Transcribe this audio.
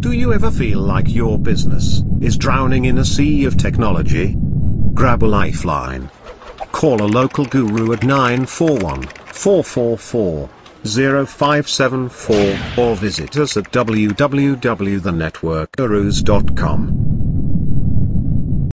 Do you ever feel like your business is drowning in a sea of technology? Grab a lifeline. Call a local guru at 941-444-0574 or visit us at www.thenetworkgurus.com.